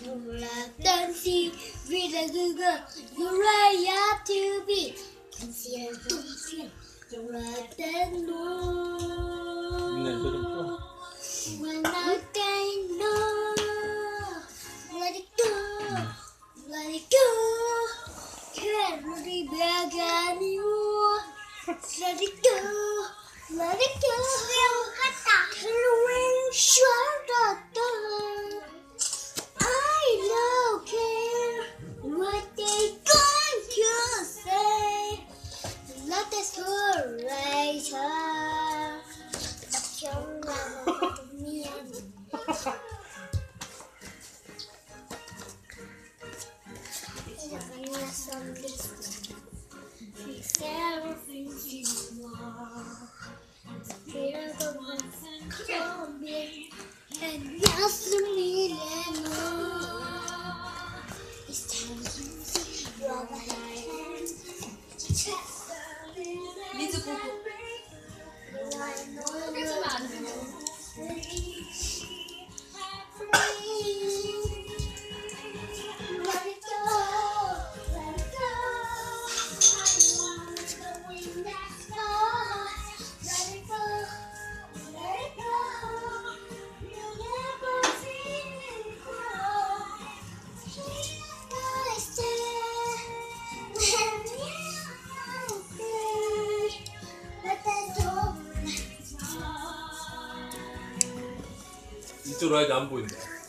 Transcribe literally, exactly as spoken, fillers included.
Don't see with a girl, you right up to be. Conceal, conceal, right and know. When I can know, let it go, let it go. Can't really back anymore. Let it go, let it go. Can we shut up? I don't care what they going to say. Let us go later. And just a minute more. It's time to see what I can. 리즈 보고 뺏으면 안 돼. Let it go, let it go. I want the wind that's gone. Let it go, let it go. You'll never see me cry. I stand when you're good. Let that door. 이쪽으로 해야지 안 보인다.